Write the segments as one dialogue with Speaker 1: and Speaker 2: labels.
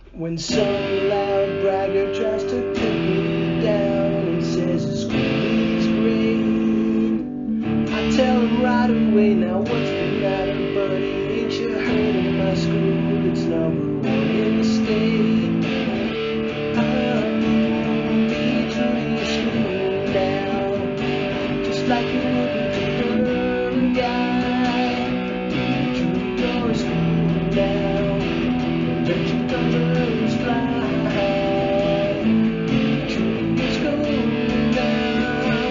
Speaker 1: When some loud bragger tries to put me down and says the school is great, I tell him right away, now what's the matter, buddy? Ain't you heard of my school? It's number one in the state. I'll be true to your school now, just like you would with the other guy. Be true to your school now, let your colors fly. Be true to your school now.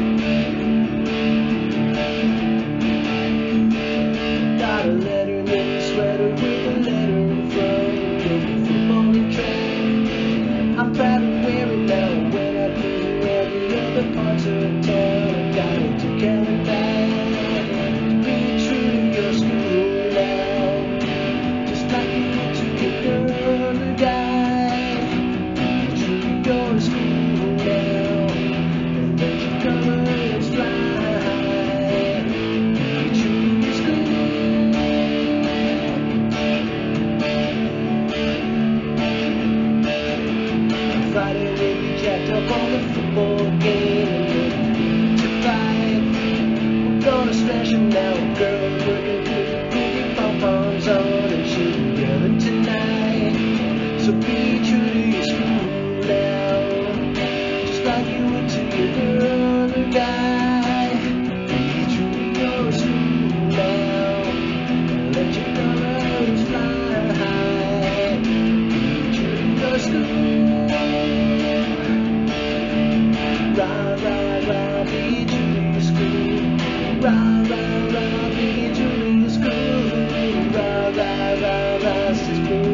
Speaker 1: Got a letter in the sweater with a letter in front. Go to football and track. I'm proud to wear it now when I cruise around the other parts of town. I got it to carry back. Be true to your school now, just like you would to your other guy. Be true to your school now, and let your colors fly. Be true to your school. Friday we'll be jacked up on the football game and ready to fight. We're gonna smash 'em now, girls working good, put your pom-poms on and shoot together tonight. So be true to your school now, just like you would to your other guy. Be true to your school now, and let your colors fly. Be true to your school. Rah, rah, rah, be true to your school. Rah, rah, rah, be true to your school. Rah, rah, rah, rah, says